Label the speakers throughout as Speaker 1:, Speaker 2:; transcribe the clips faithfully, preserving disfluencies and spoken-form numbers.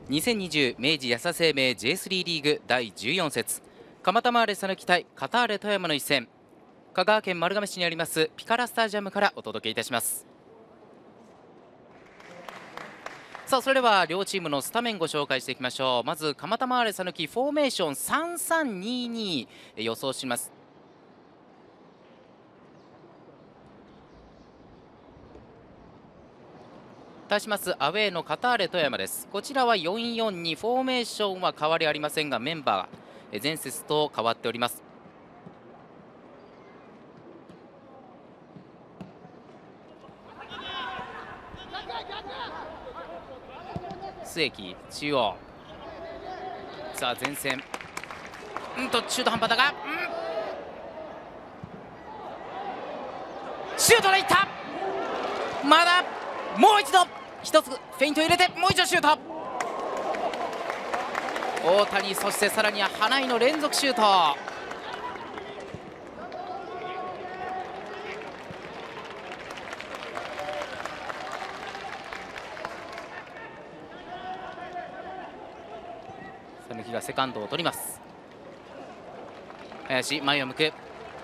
Speaker 1: にせんにじゅう明治安田生命 ジェイスリー リーグだいじゅうよん節、蒲田マーレ讃岐対カターレ富山の一戦、香川県丸亀市にありますピカラスタジアムからお届けいたします。さあ、それでは両チームのスタメンご紹介していきましょう。まず蒲田マーレ讃岐フォーメーションさんさんにに予想します。対しますアウェーのカターレ富山です。こちらはよんよんに、フォーメーションは変わりありませんが、メンバー前節と変わっております。末木中央、さあ前線、うんと中途半端だが、うんシュートでいった。まだもう一度一つフェイント入れて、もう一度シュート。大谷、そしてさらには花井の連続シュート。讃岐がセカンドを取ります。林、前を向く、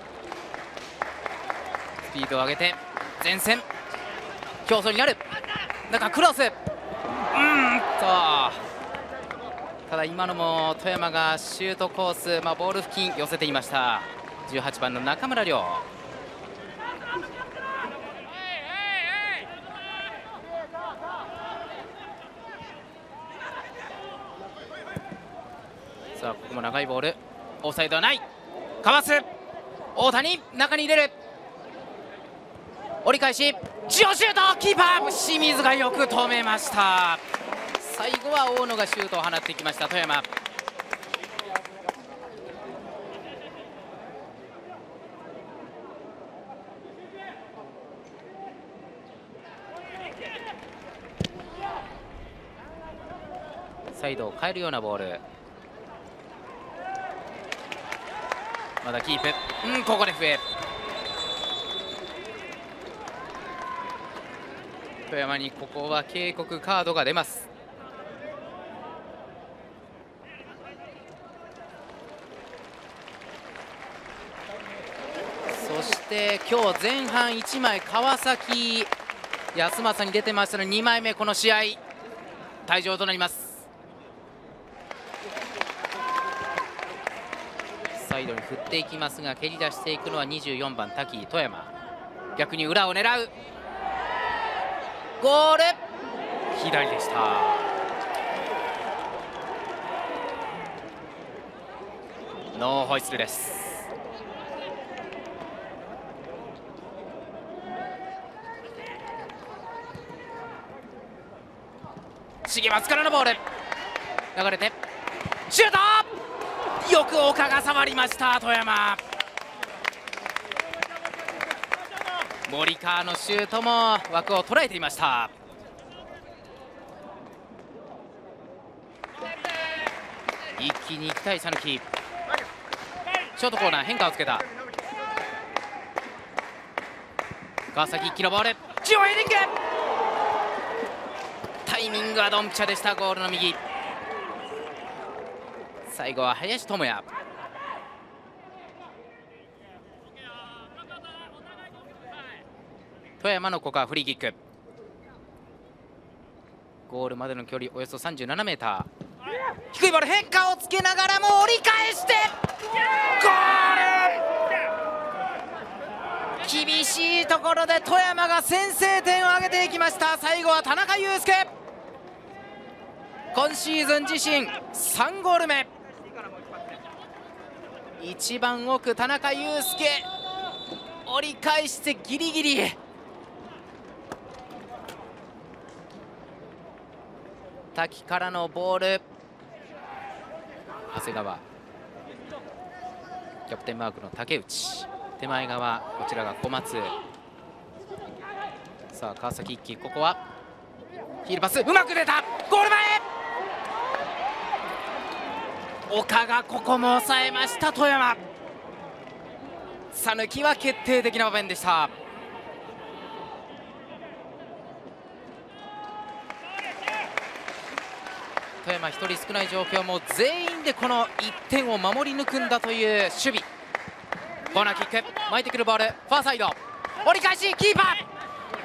Speaker 1: スピードを上げて前線、競争になる中、クロス、うんとただ今のも富山がシュートコース、まあ、ボール付近寄せていました。じゅうはちばんの中村亮、さあここも長いボール、オフサイドはない、かわす大谷、中に入れる、折り返しジオシュート、キーパー清水がよく止めました。最後は大野がシュートを放っていきました富山。サイドを変えるようなボール、まだキープ、うん、ここで笛。富山にここは警告カードが出ます。そして今日前半いちまい川崎康政に出てましたので、にまいめこの試合退場となります。サイドに振っていきますが、蹴り出していくのはにじゅうよんばん滝富山、逆に裏を狙う、ゴール左でした。ノーホイッスルです。重松からのボール流れてシュート、よく岡が触りました富山。森川のシュートも枠を捉えていました。一気に行きたい讃岐、ショートコーナー変化をつけた川崎、一気のボール、中央ヘディング、タイミングはドンピシャでした。ゴールの右、最後は林智也、富山のここはフリーキック、ゴールまでの距離およそさんじゅうななメーター、低いボール変化をつけながらも折り返してゴール、厳しいところで富山が先制点を挙げていきました。最後は田中佑介、今シーズン自身さんゴール目、一番奥田中佑介、折り返してギリギリ、滝からのボール、長谷川、キャプテンマークの竹内、手前側こちらが小松、さあ川崎一輝、ここはヒールパスうまく出た、ゴール前、岡がここも抑えました富山。讃岐は決定的な場面でした。富富山ひとり少ない状況も全員でこのいってんを守り抜くんだという守備。コーナーキック巻いてくるボール、ファーサイド折り返し、キーパー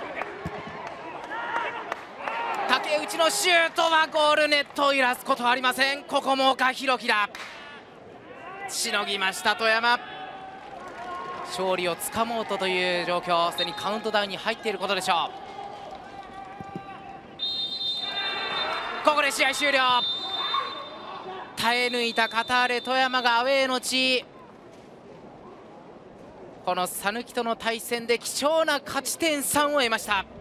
Speaker 1: 竹内のシュートはゴールネットを揺らすことはありません。ここも岡弘樹だ、しのぎました富山。勝利をつかもうとという状況、すでにカウントダウンに入っていることでしょう。ここで試合終了。耐え抜いたカターレ富山がアウェーの地、この讃岐との対戦で貴重な勝ち点さんを得ました。